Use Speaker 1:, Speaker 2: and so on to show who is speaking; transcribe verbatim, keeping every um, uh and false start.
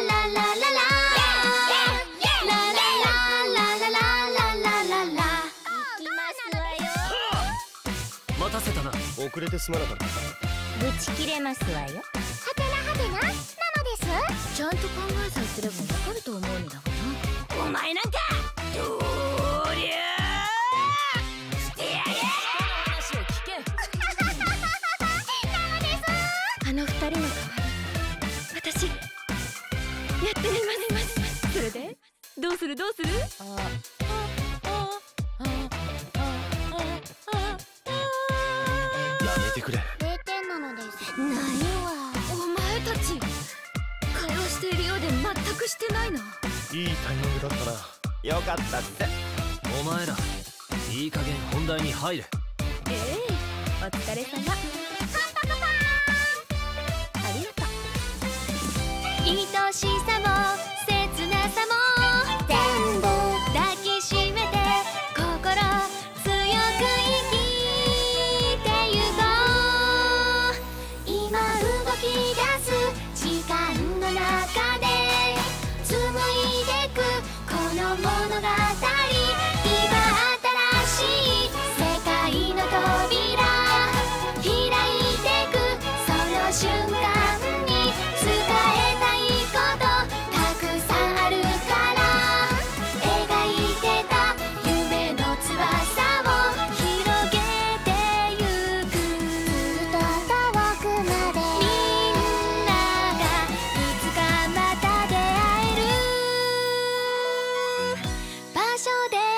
Speaker 1: 待たせたな。
Speaker 2: 遅れてすまなかった。
Speaker 3: ぶち切れますわよ。はてなはてななのです。ちゃんと考えさえすればわかると思うのだがな。
Speaker 1: お前なんかどりゃーしてやれ。話を聞け。
Speaker 3: なのです。あの二人の代わり私やってみます。それでどうするどうする。あ
Speaker 2: やめてくれ。
Speaker 3: れいてんなのです。ないわ。お前たち会話しているようで全くしてないな。
Speaker 2: いいタイミングだったな。よかったって。
Speaker 1: お前らいい加減本題に入れ。
Speaker 3: ええ、お疲れ様。パンパカパーン。ありがとう。
Speaker 4: 愛しさも切なさも
Speaker 3: 全部
Speaker 4: 抱きしめて心強く生きてゆこう。今動き出す時間の中で紡いでくこの物語。今新しい世界の扉開いてくその瞬間に伝えたいことたくさんあるから描いてた夢の翼を広げてゆく。
Speaker 3: ずっと遠くまで
Speaker 4: みんながいつかまた出会える場所で